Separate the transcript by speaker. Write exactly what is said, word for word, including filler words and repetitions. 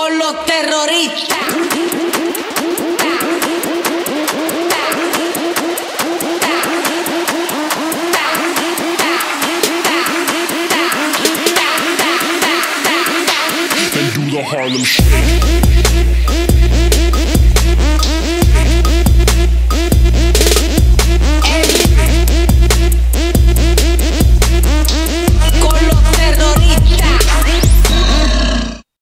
Speaker 1: con los terroristas.
Speaker 2: And do the Harlem Shake.